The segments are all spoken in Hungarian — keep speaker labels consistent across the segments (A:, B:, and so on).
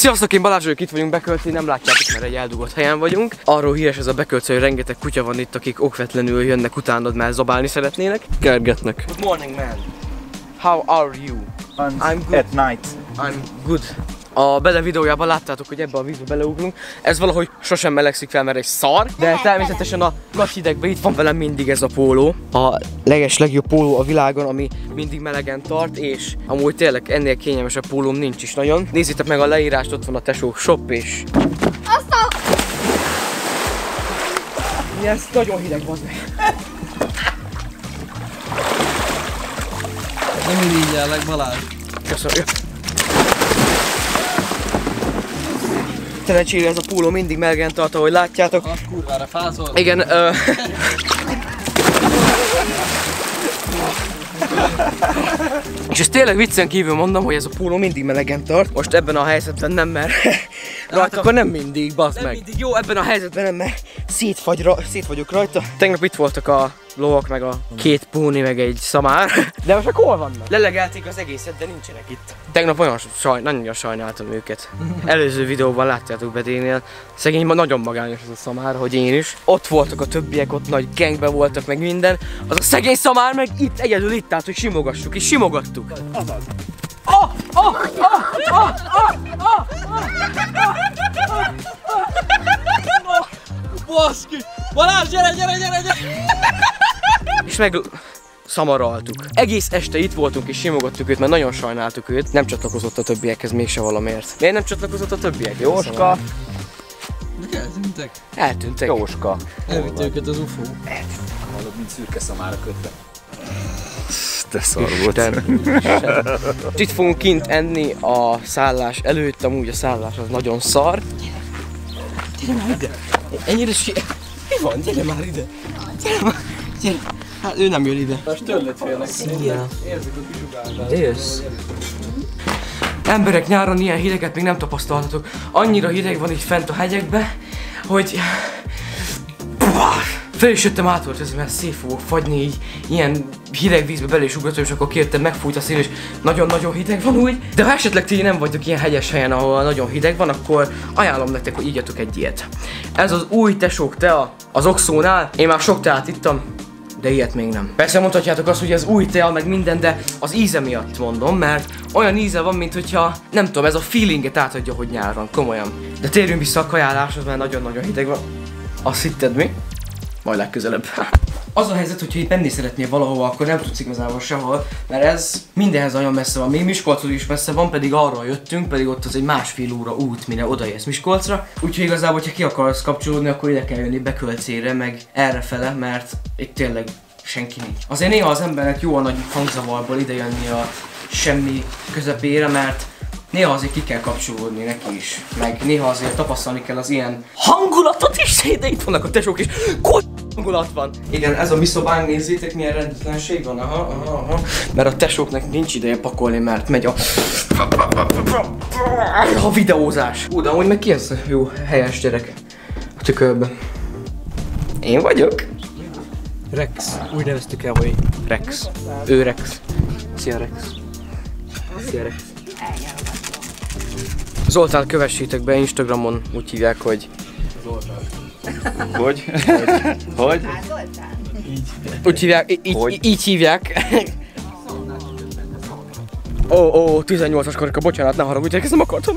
A: Sziasztok, én Balázs vagyok, itt vagyunk Bekölcén, nem látjátok, mert egy eldugott helyen vagyunk. Arról híres ez a Bekölc, hogy rengeteg kutya van itt, akik okvetlenül jönnek utánad, mert zabálni szeretnének. Kergetnek. Good morning, man. How are you?
B: I'm good. At night.
A: I'm good. A bele videójában láttátok, hogy ebbe a vízbe beleugrunk. Ez valahogy sosem melegszik fel, mert egy szar. De természetesen a nagy hidegben itt van velem mindig ez a póló. A legjobb póló a világon, ami mindig melegen tart, és amúgy tényleg ennél kényelmesebb pólóm nincs is nagyon. Nézzétek meg a leírást, ott van a tesók shop és... Ez nagyon hideg van.
C: Nem irigyellek, Balázs.
A: Köszönöm. Szerencsére ez a póló mindig melegen tart, ahogy látjátok.
C: Az kurvára fázol.
A: Igen, és ezt tényleg viccen kívül mondom, hogy ez a póló mindig melegen tart. Most ebben a helyzetben nem, mert rajta akkor nem mindig, bazd meg. Mindig. Jó, ebben a helyzetben nem, mert szét vagyok rajta. Tegnap itt voltak a lovak, meg a két póni, meg egy szamár. De most hol vannak? Lelegelték az egészet, de nincsenek itt. Tegnap nagyon sajnáltam őket. Előző videóban látjátok Bedénél. Szegény nagyon magányos ez a szamár, hogy én is. Ott voltak a többiek, ott nagy gangben voltak, meg minden. Az a szegény szamár meg itt, egyedül itt állt, hogy simogassuk, és simogattuk.
C: Baszki! Balázs, gyere!
A: És meg szamaraltuk. Egész este itt voltunk és simogattuk őt, mert nagyon sajnáltuk őt. Nem csatlakozott a többiekhez mégse valamiért. Miért nem csatlakozott a többiekhez?
B: Jóska!
C: De eltűntek.
A: Eltűntek.
B: Jóska!
C: Elvitt őket az UFO.
B: Hallod, mint szürke szamára kötve. Te szar volt.
A: Itt fogunk kint enni a szállás előtt, amúgy a szállás az nagyon szar. Gyere már ide! Ennyire mi van? Gyere már ide! Gyere! Hát ő nem jön ide.
C: Most tőled félnek. Érzik a kisugárban.
A: Jössz. Emberek, nyáron ilyen hideget még nem tapasztaltatok. Annyira hideg van itt fent a hegyekbe, hogy... Fel is jöttem átöltözni, mert szét fogok fagyni, így ilyen hideg vízbe bele is ugrottam, és akkor kértem, megfújt a szél, és nagyon-nagyon hideg van úgy. De ha esetleg ti nem vagytok ilyen hegyes helyen, ahol nagyon hideg van, akkor ajánlom nektek, hogy igyatok egy ilyet. Ez az új tesók tea az Oxónál. Én már sok teát ittam, de ilyet még nem. Persze mondhatjátok azt, hogy ez új tea, meg minden, de az íze miatt mondom, mert olyan íze van, mint hogyha, nem tudom, ez a feelinget átadja, hogy nyár van, komolyan. De térjünk vissza a kajáláshoz, mert nagyon-nagyon hideg van. Azt hitted mi? Majd legközelebb. Az a helyzet, hogyha itt menni szeretnél valahova, akkor nem tudsz igazából sehol, mert ez mindenhez nagyon messze van. Még Miskolctól is messze van, pedig arról jöttünk, pedig ott az egy 1,5 óra út, mire odaérsz Miskolcra. Úgyhogy igazából, ha ki akarsz kapcsolódni, akkor ide kell jönni Bekölcére, meg errefele, mert itt tényleg senki nincs. Azért néha az embernek jó a nagy hangzavarból ide jönni a semmi közepére, mert néha azért ki kell kapcsolódni neki is, meg néha azért tapasztalni kell az ilyen hangulatot is, de itt vannak a tesók is, hangulat van. Igen, ez a mi szobánk, nézzétek milyen rendetlenség van, aha. Mert a tesóknak nincs ideje pakolni, mert megy a videózás. De amúgy meg ki ez a jó helyes gyerek a tükörben? Én vagyok.
C: Rex. Úgy neveztük el, hogy
A: Rex. Ő Rex. Szia Rex. Szia Rex. Zoltán kövessétek be Instagramon, úgy hívják, hogy...
C: Zoltán.
B: Hogy? Hogy?
A: Úgy hívják, így hívják. Ó, 18-as korika, bocsánat, ne haragudják, ezt nem akartam.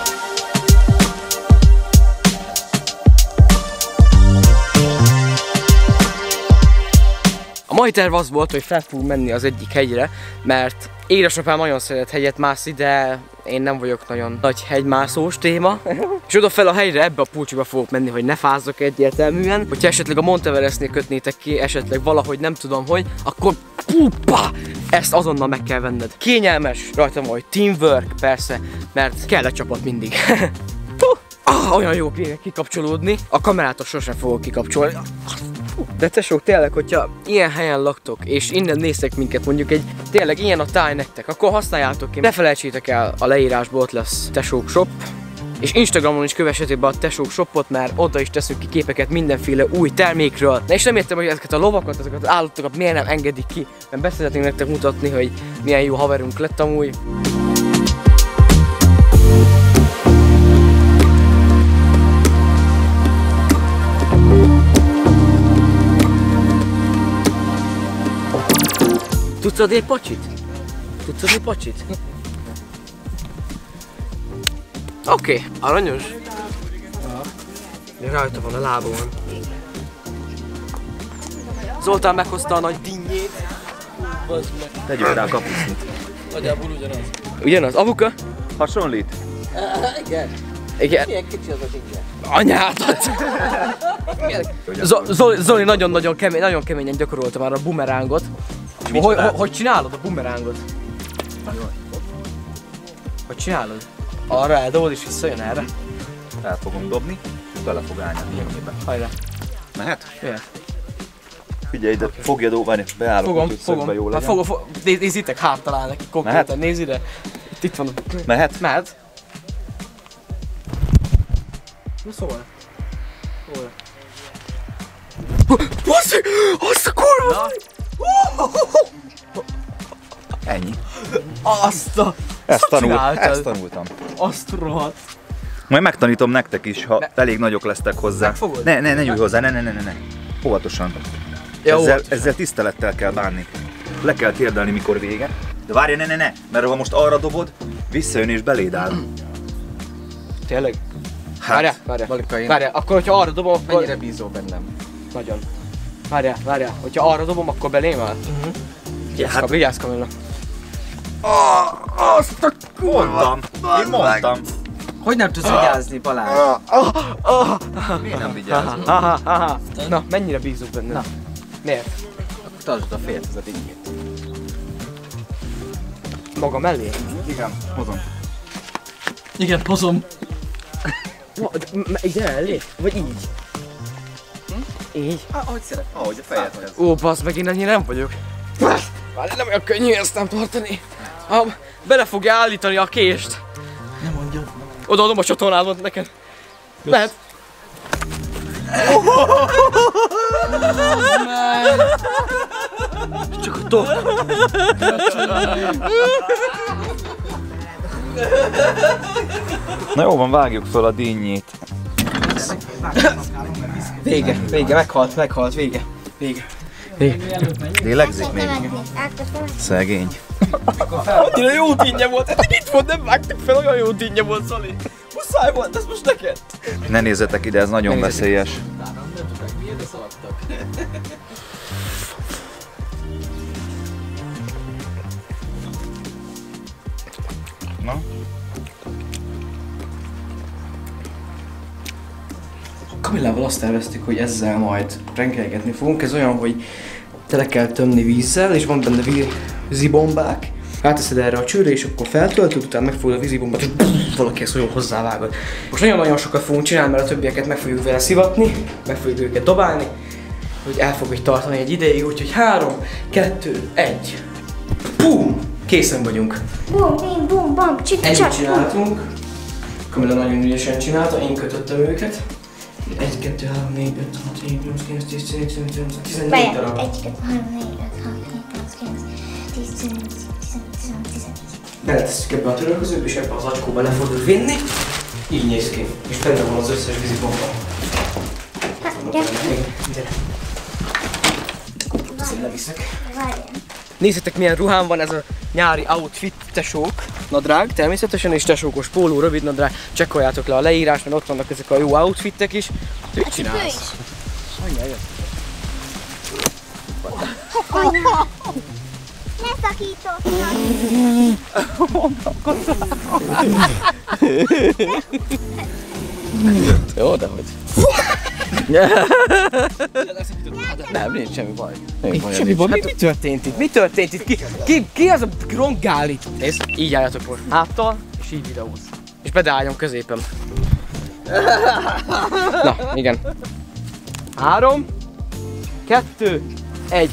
A: A mai terv az volt, hogy fel fogunk menni az egyik hegyre, mert édesapám nagyon szeret hegyet mászni, de én nem vagyok nagyon nagy hegymászós téma. És oda fel a hegyre, ebbe a pulcsiba fogok menni, hogy ne fázzak egyértelműen. Hogyha esetleg a Monteverestnél kötnétek ki, esetleg valahogy nem tudom hogy, akkor ezt azonnal meg kell venned. Kényelmes, rajtam vagy teamwork, persze, mert kell egy csapat mindig. Olyan jó kikapcsolódni, a kamerától sosem fogok kikapcsolni. De tesók, tényleg, hogyha ilyen helyen laktok, és innen néztek minket, mondjuk egy tényleg ilyen a táj nektek, akkor használjátok ki. Ne felejtsétek el, a leírásból ott lesz Tesók Shop. És Instagramon is kövessétek be a Tesók Shopot, mert oda is teszünk ki képeket mindenféle új termékről. Na és nem értem, hogy ezeket a lovakat, ezeket az állatokat miért nem engedik ki, mert beszeretnénk nektek mutatni, hogy milyen jó haverunk lett amúgy. Tudsz adni egy pacsit? Tudsz adni egy pacsit? Oké, aranyos. Rajta van a lábon. Zoltán meghozta a nagy dinnyét.
B: Tegyük rá a kapusznit.
C: Nagyjából ugyanaz.
A: Ugyanaz, avuka?
B: Hasonlít?
A: Igen.
C: Milyen kicsi az a dinnye?
A: Anyádat! Zoli nagyon keményen gyakorolta már a bumerángot. Hogy csinálod a bumerángot? Hogy csinálod? Arra eldobod és visszajön erre?
B: El fogom dobni, és bele fog állni a dinnyébe.
A: Hajrá.
B: Mehet?
A: Jöhet.
B: Figyelj ide, fogja dobni, beállok, hogy szögbe jó legyen.
A: Nézd itt, háttalál neki konkrétan, nézd ide. Itt van.
B: Mehet?
A: Mehet. Na szóval. Basszeg! Azt a kurva!
B: Ennyi.
A: Ezt
B: tanultam.
A: Azt rohadt.
B: Majd megtanítom nektek is, ha elég nagyok lesztek hozzá.
A: Megfogod?
B: Ne nyújj hozzá, ne. Óvatosan.
A: Ja,
B: ezzel tisztelettel kell bánni. Le kell térdelni, mikor vége. De várj, ne, mert ha most arra dobod, visszajön és beléd áll.
A: Tényleg?
B: Hát,
A: Várjál, akkor hogyha arra dobom, akkor...
C: Mennyire bízol bennem?
A: Nagyon. Várjál, hogyha arra dobom, akkor belém áll? Vigyázz, Kamilla. Azt a kurva!
B: Én mondtam.
C: Hogy nem tudsz vigyázni, Balázs?
B: Miért nem vigyázol?
A: Na, mennyire bízunk benne? Na. Miért?
C: Akkor tartsd a félt ez a dinnyét.
A: Maga mellé?
B: Igen, hozom.
C: Igen, hozom.
A: Ide elé? Vagy így? Így?
C: Ahogy szeret.
B: Ahogy a fejedhez.
A: Ó, bassz, meg én ennyire nem vagyok. Várj, nem olyan könnyű ezt nem tartani. Bele fogja állítani a kést.
C: Nem mondjad.
A: Odaadom a csatornádat neked. Mehet. Csak a tok.
B: Na jó van, vágjuk föl a dinnyét.
A: Vége, meghalt, vége.
B: Lélegzik még? Szegény.
A: Annyira jó dinnye volt, itt volt, nem vágtuk fel, olyan jó dinnye volt, Zoli. Muszáj volt, ez most neked.
B: Ne nézzetek ide, ez nagyon veszélyes. Na?
A: Kamillával azt terveztük, hogy ezzel majd rengelgetni fogunk. Ez olyan, hogy tele kell tömni vízzel, és van benne vízibombák. Ráteszed erre a csőre, és akkor feltöltöd, utána megfogod a vízibombát, és valaki ezt olyan hozzávágod. Most nagyon-nagyon sokat fogunk csinálni, mert a többieket meg fogjuk vele szivatni, meg fogjuk őket dobálni, hogy el fogjuk tartani egy ideig, úgyhogy 3, 2, 1. Pum! Készen vagyunk.
D: Bum, bim, bum, bam, csik,
A: Együtt
D: csak.
A: csináltunk. Kamilla nagyon ügyesen csinálta, én kötöttem őket. 1, 2, 3, 4, 5, 6, 7, 8, 9, 10, 11, 12, 14 darab.
D: 1, 2, 3, 4, 5, 6, 7, 8, 9, 10, 11, 14.
A: Beletesszük ebbe a törölközőbe, és ebbe az acskóba le fogjuk vinni. Így néz ki. És benne van az összes vízibomba. Gyere. Ezt leviszek.
D: Várjál.
A: Nézzétek, milyen ruhám van ez a nyári outfit, tesók. Nadrág természetesen, és tesókos póló, rövid nadrág. Csekkoljátok le a leírás, mert ott vannak ezek a jó outfittek is. Mit csinálsz? Anya, jött.
D: Anya! Ne szakítottad!
A: Jó, de hogy? Nem, nincs semmi baj. Semmi baj. Mi történt itt? Mi történt itt? Ki az a rongál itt? Nézd, így álljatok most. Háttal, és így videóz. És bedálljon középen. Na, igen. 3, 2, 1.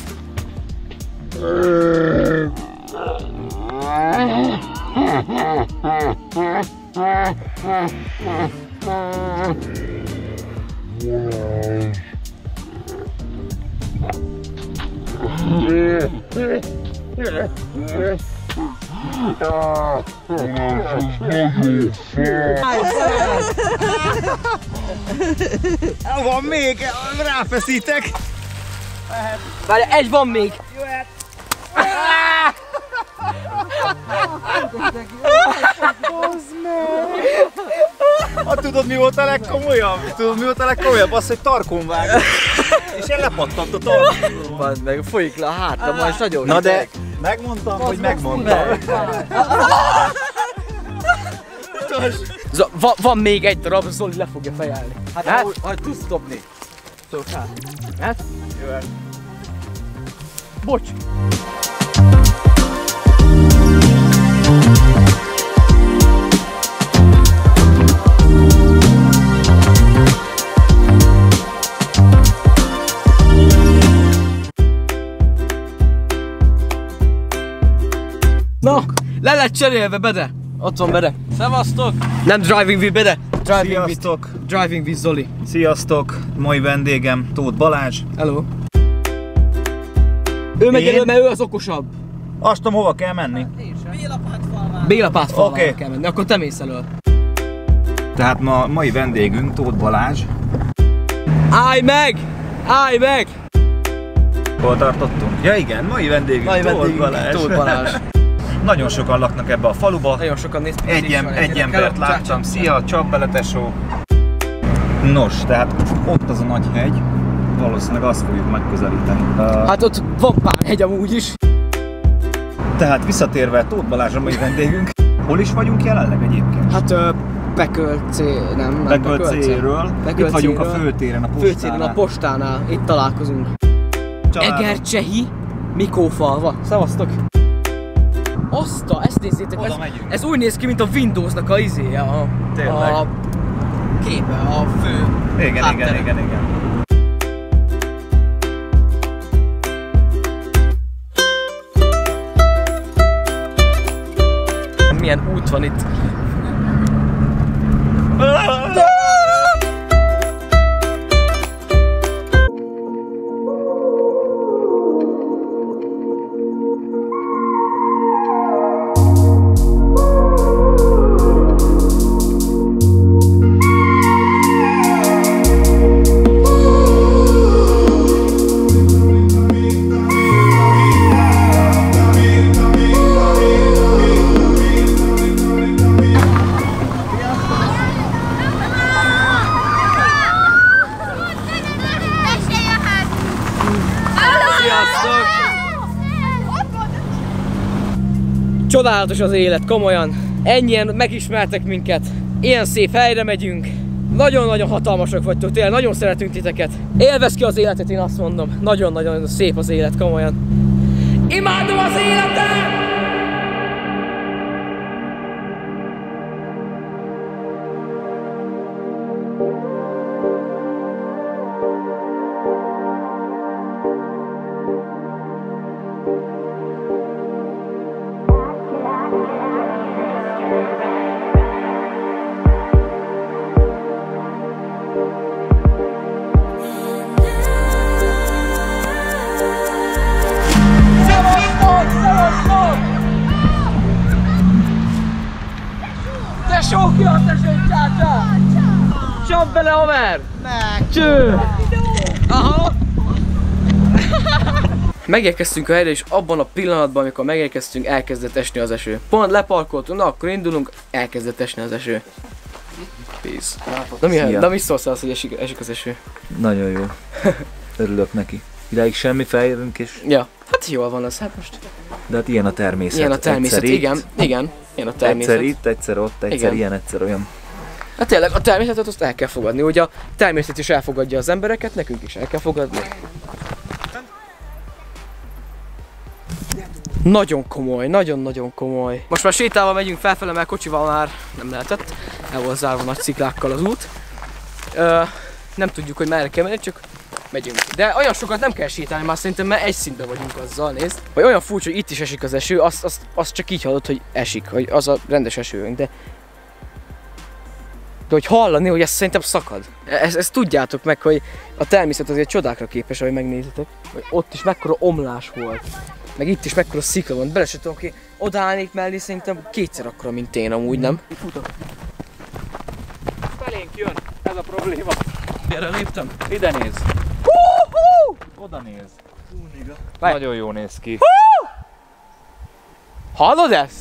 B: Van még, ráfeszítek.
A: Várj, egy van még!
B: Tudod mi volt a legkomolyabb? Tudod mi volt a legkomolyabb? Az, hogy tarkon vágott. És én lepattant a tarkon.
C: Bazd meg, folyik le a hátam, ma is nagyon
B: Na de
C: hideg.
B: megmondtam, hogy megmondtam.
A: Van még egy darab, Zoli le fogja fejelni.
C: Hát, hogy tudsz dobni.
A: Hát? Bocs! Na, le lett cserélve, Bede! Ott van Bede.
C: Szevasztok!
A: Nem driving with Bede,
B: Sziasztok!
A: driving with Zoli.
B: Sziasztok! Mai vendégem Tóth Balázs.
A: Hello. Ő megy
B: Én?
A: elő, mert ő az okosabb.
B: Azt tudom, hova kell menni.
A: Bélapátfalván
B: Oké.
A: kell menni, akkor te mész elől.
B: Tehát mai vendégünk Tóth Balázs.
A: Állj meg! Állj meg!
B: Hol tartottunk? Ja igen, mai vendégünk
A: Tóth Balázs.
B: Nagyon sokan laknak ebbe a faluba.
A: Nagyon sokan néztek.
B: Egy embert láttam. Szia, csap bele tesó. Nos, tehát ott az a nagy hegy. Valószínűleg azt fogjuk megközelíteni.
A: Hát ott van pár hegy amúgy is.
B: Tehát visszatérve Tóth Balázs a mai vendégünk. Hol is vagyunk jelenleg egyébként?
A: Hát Bekölcé, nem
B: Bekölcéről. Itt vagyunk a főtéren, a postánál.
A: Főtéren a postánál, itt találkozunk.
B: Családom.
A: Egercsehi Mikófalva. Szevasztok! Ezt nézzétek, ez úgy néz ki, mint a Windowsnak a izéje, a képe, a fő
B: Igen.
A: Milyen út van itt? Csodálatos az élet, komolyan. Ennyien megismertek minket. Ilyen szép helyre megyünk. Nagyon-nagyon hatalmasak vagytok, tényleg nagyon szeretünk titeket. Élvezd ki az életet, én azt mondom. Nagyon-nagyon szép az élet, komolyan. Imádom az életet! Csap bele, haver! Cső! Aha! Megérkeztünk a helyre, és abban a pillanatban, amikor megérkeztünk, elkezdett esni az eső. Pont leparkoltunk, na akkor indulunk, elkezdett esni az eső. Peace. Na mi szólsz az, hogy esik az eső?
B: Nagyon jó. Örülök neki. Idáig semmi, feljövünk és...
A: Ja, hát jól van az, hát most.
B: De hát ilyen a természet.
A: Ilyen a természet, igen, ilyen a természet.
B: Egyszer itt, egyszer ott, egyszer igen. Ilyen, egyszer olyan.
A: Hát tényleg a természetet azt el kell fogadni, ugye a természet is elfogadja az embereket, nekünk is el kell fogadni. Nagyon komoly, nagyon-nagyon komoly. Most már sétálva megyünk felfele, mert kocsival már nem lehetett. El volt zárva nagy sziklákkal az út. Nem tudjuk, hogy merre kell menni, csak megyünk. De olyan sokat nem kell sétálni, már szerintem mert egy szintben vagyunk azzal, nézd. Vagy olyan furcsa, hogy itt is esik az eső, azt csak így hallod, hogy esik, hogy az a rendes esőnk, de hogy hallani, hogy ez szerintem szakad. Ezt tudjátok meg, hogy a természet azért csodákra képes, ahogy megnézitek. Hogy ott is mekkora omlás volt. Meg itt is mekkora szikla van. Bele se tudom ki, odaállnék mellé, szerintem kétszer akkora, mint én amúgy, nem?
C: Felénk jön, ez a probléma.
A: Erre léptem.
C: Ide néz.
B: Oda néz.
C: Nagyon jó néz ki.
A: Hallod ezt?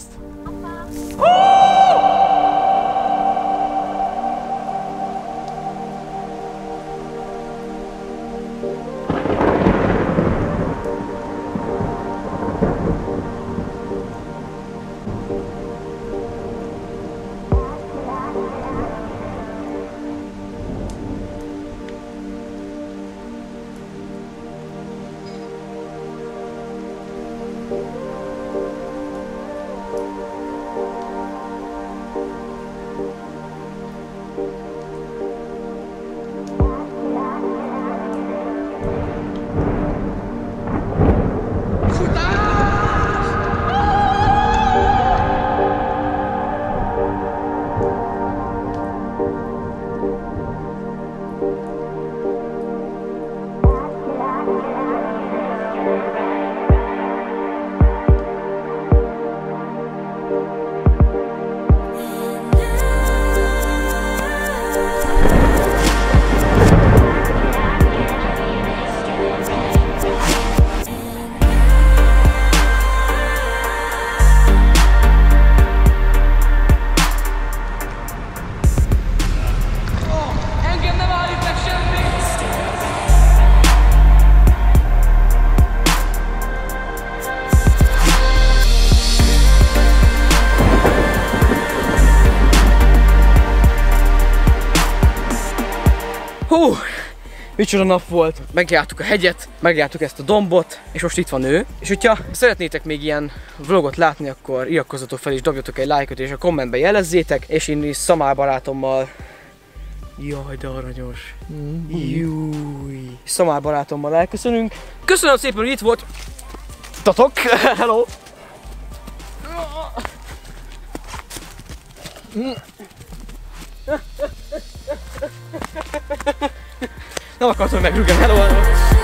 A: Hú, micsoda nap volt, megjártuk a hegyet, megjártuk ezt a dombot, és most itt van ő. És hogyha szeretnétek még ilyen vlogot látni, akkor iratkozzatok fel és dobjatok egy lájkot, és a kommentben jelezzétek, és én is Szamár barátommal... Jaj, de aranyos. Júj. Szamár barátommal elköszönünk. Köszönöm szépen, hogy itt volt. Tatok, hello. Nem akartam megrúgni, hello.